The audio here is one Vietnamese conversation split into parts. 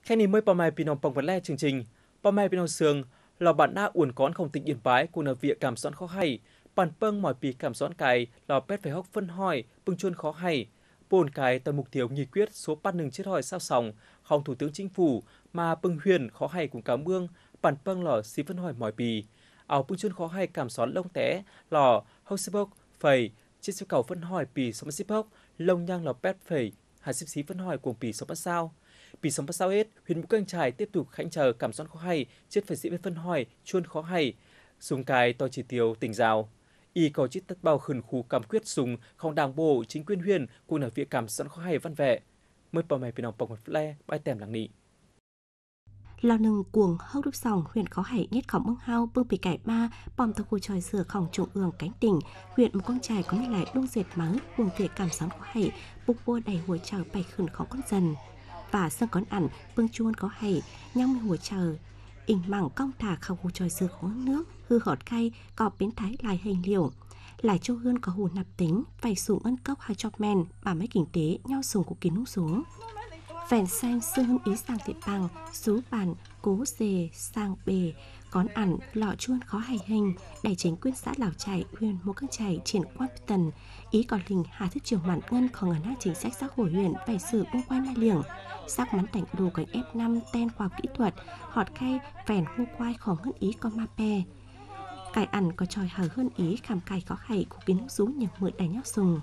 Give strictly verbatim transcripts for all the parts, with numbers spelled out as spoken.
แค่นี้mới bỏ mày pì nòng bồng vật le chương trình bỏ mày pì nòng sườn lò bạn đã uốn cón không tình yên bái cùng là việc cảm xón khó hay bàn pâng mỏi pì cảm xón cài lò pét phải hóc phân hỏi bưng chuôn khó hay bồn cái tầm mục tiêu nghị quyết số bắt nừng chết hỏi sao sòng không thủ tướng chính phủ mà bưng huyền khó hay cùng cáo mương bàn pâng lò xí phân hỏi mỏi pì ảo bưng chuôn khó hay cảm xón lông té lò hóc xếp hóc phẩy chết số cầu phân hỏi pì sống xếp hóc lông nhang lò pét phẩy hai xếp xí phân hỏi cùng pì sống bắt sao Pì sống bắt sao hết, huyện Mù Căng Chải tiếp tục khánh chờ cảm xón khó hay, chết phải sĩ với phân hỏi, chuôn khó hay. Dùng cái to chỉ tiêu tỉnh rào. Y có chít tất bao khẩn khu cảm quyết dùng không đảng bộ chính quyền huyện cùng là việc cảm xón khó hay văn vệ. Mới bỏ mày pì nòng bọc một le, bài tèm làng nị. Lào nừng cuồng hốc đúc sòng huyện có hải nhất khổng bưng hao bưng bị cải ba bom tàu khu tròi sửa khổng trung ương cánh tỉnh huyện Mù Căng Chải có mấy lại đung dệt mắng cuồng việc cảm xón khó hay bục bua đầy hồi chờ bày khẩn khó con dần và sân con ẩn bưng chuôn có hay nhang mi hồi chờ ỉnh mảng cong thả khâu khu tròi sửa khó nước hư họt khay có biến thái lại hình liều lại châu hương có hù nạp tính phải sủng ân cốc hai chọc men bà mấy kinh tế nhau sùng của kín nung xuống phèn xanh sư hưng ý sang tiệm bằng sú bàn cố dề sang bề con ẩn lọ chuôn khó hay hình đại chính quyền xã Lào Chải huyện Mù Căng Chải triển quan tần ý còn lình hà thức triều mạn ngân còn ngân chính sách xã hội huyện phải xử ung quan na liềng sắc mắn tảnh đồ cảnh ép năm ten khoa kỹ thuật họt khay phèn hô quai khó ngân ý có ma pe cải ẩn có tròi hở hơn ý khảm cải có hay của biến rú nhiều mượn đánh nhau sùng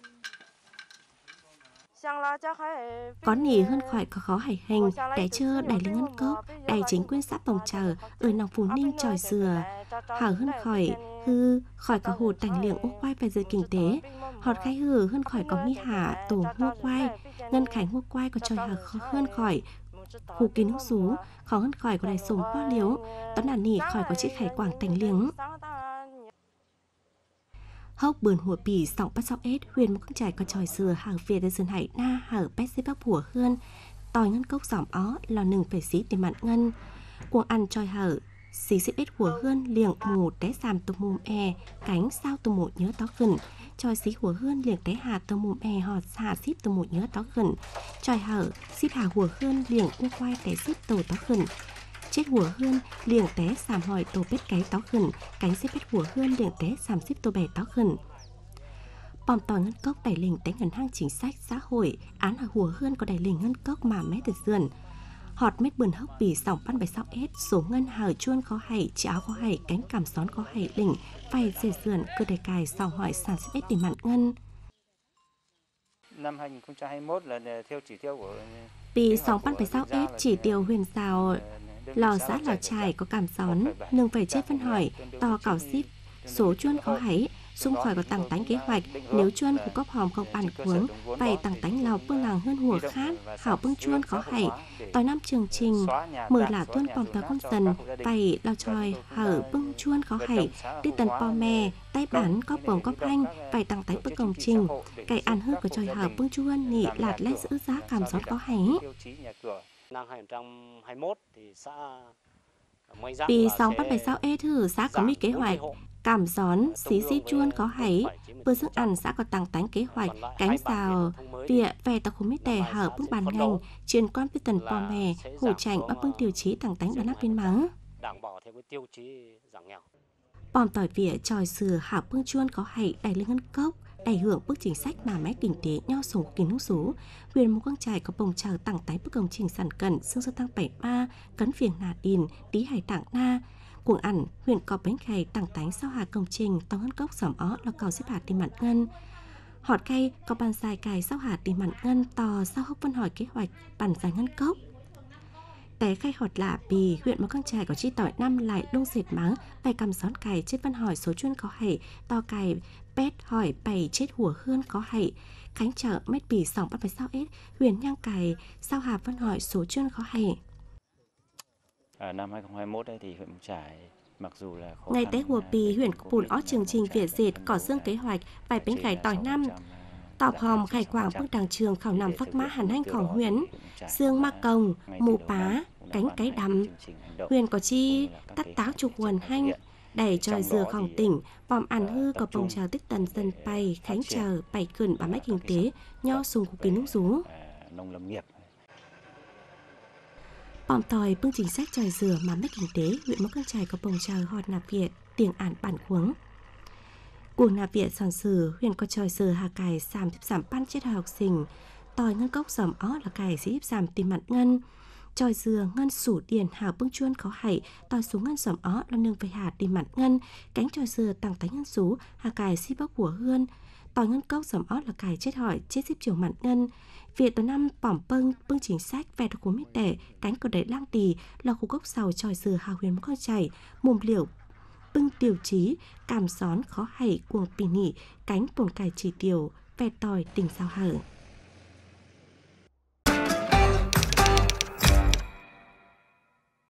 có nỉ hơn khỏi có khó hải hình để chưa đẩy lên ngân cốc đẩy chính quyền xã Bồng Chờ ở nòng Phú Ninh tròi dừa hở hơn khỏi hư khỏi có hồ tành liệng ô quay về giờ kinh tế họt khai hử hơn khỏi có mi hạ tổ mua quay ngân khánh mua quay có tròi hở khó hơn khỏi khu kín hút xú khó hơn khỏi có đài sùng bao liếu tóm đàn nỉ khỏi có chiếc khải quảng tành liếng hốc bườn hùa bì sọng bắt sóc ết huyền Mù Căng Chải có tròi sừa hàng về tới dần hải na hở bét xếp bắc hùa hơn tòi ngân cốc giỏm ó lò nừng phải xí tiền mặn ngân cuồng ăn tròi hở xí xếp ết hùa hơn liệng mù té sàm tôm mùm e cánh sao tôm mù nhớ tó khẩn tròi xí hùa hơn liệng té hà tôm mùm e họt xả xíp tôm mù nhớ tó khẩn tròi hở xíp hà hùa hơn liệng u quay té xíp tổ tó khẩn chết hùa hơn liềng té sàm hỏi tổ bết cái tó khẩn cánh xếp bết hùa hơn liềng té sàm xếp tổ bè tó khẩn bom tòi ngân cốc đẩy lình té ngân hang chính sách xã hội án hà hùa hơn có đẩy lình ngân cốc mà mé từ dườn họt mết bườn hốc bì sòng ban bài sáu ết số ngân hở chuôn khó hay chỉ áo khó hay cánh cảm xón khó hay lình phải dề dườn cơ đề cài sòng hỏi sàn xếp ết để mặn ngân năm hai nghìn không trăm hai mươi mốt là theo chỉ tiêu của bì sòng ban bài sáu ết chỉ tiêu huyền sao lò xã Lào Chải có cảm xón nương phải chết phân hỏi to cảo ship số chuôn khó hãy xung khỏi có tăng tánh kế hoạch nếu chuôn của cốc hòm không bàn cuống phải tăng tánh lào bưng làng hơn hùa khát hảo bưng chuôn khó hãy tòi năm chương trình mở là tuôn bom tờ con dần phải lao tròi hở bưng chuôn khó hãy đi tần po mè tay bán cốc bồng cốc hanh phải tăng tánh bưng công trình cày ăn hư của tròi hở bưng chuôn nị lạt lấy giữ giá cảm xón khó hãy năm hai nghìn không trăm hai mươi mốt thì xã vì sóng bắt bài sao ê thử xã có mi kế hoạch cảm gión xí xí chuôn có hãy bữa sức ăn xã có tăng tánh kế hoạch cánh xào vỉa về tàu khối mít tè hở bưng bàn ngành truyền quan với tần po mè hủ chảnh ở bưng tiêu chí tăng tánh ở nắp bên mắng bom tỏi vỉa tròi sừa hảo bưng chuôn có hãy đẩy lên ngân cốc ảnh hưởng bức chính sách mà máy kinh tế nho sổ kín nút số huyện Mù Căng Chải có bồng chờ tăng tái bức công trình sản cẩn xương sơ tăng bảy ba cấn phiền nà đìn tí hải tảng na cuồng ẩn huyện có bánh khay tăng tánh sau hà công trình tàu ngân cốc sỏm ó là cầu xếp hạt đi mặn ngân họt khay có bàn dài cài sau hạt đi mặn ngân tò sau hốc phân hỏi kế hoạch bàn dài ngân cốc té khai họt lạ bì huyện Mù Căng Chải có chi tỏi năm lại đông dệt máng phải cầm xón cài chết văn hỏi số chuyên có hãy to cài pét hỏi bày chết hùa hơn có hãy khánh chợ mét bì sòng bắt phải sao ết huyền nhang cài sao hà văn hỏi số chuyên có hãy à, năm hai nghìn không trăm hai mươi mốt ấy thì huyện Mù Chải mặc dù là khó ngày tế hùa bì huyện bùn ó chương trình việt dệt có xương kế hoạch bài bánh cải tỏi năm tọp hòm khải quảng bước đàng trường khảo nằm phắc mã hàn hanh khỏng huyền xương ma công mù pá cánh cái đầm huyền có chi tắt táo trục quần hanh đẩy tròi dừa khỏng tỉnh bom ăn hư có bồng chờ tích tần dần bày khánh chờ bày cẩn bà máy kinh tế nho sùng của kín nút rú Bỏm tòi bưng chính sách tròi dừa mà mất kinh tế, huyện Mộc Cang Chải có bồng trời hòn nạp Việt, tiền án bản khuống. Cuồng nạp Việt sản sử, huyện có tròi dừa hà cải giảm tiếp giảm ban chết học sinh, tòi ngân cốc giòm ó là cải sẽ tiếp giảm tiền mặt ngân. Tròi dừa ngân sủ điền hào bưng chuôn khó hảy, tòi xuống ngân giòm ó là nương về hạt tiền mặt ngân, cánh tròi dừa tăng tánh ngân sú, hà cải si bóc của hươn. Tòi ngân cốc giòm ó là cải chết hỏi, chết xếp chiều mặt ngân. Việt tờ năm bỏm pâng bưng chính sách về đặc khu mít đẻ, cánh của đẩy lang tì là khu gốc sầu tròi dừa hào huyền Mộc Cang Chải, mồm liều bưng tiêu chí, cảm xón khó hảy cuồng pì nỉ, cánh bồn cải chỉ tiểu, ve tòi tình sao hở.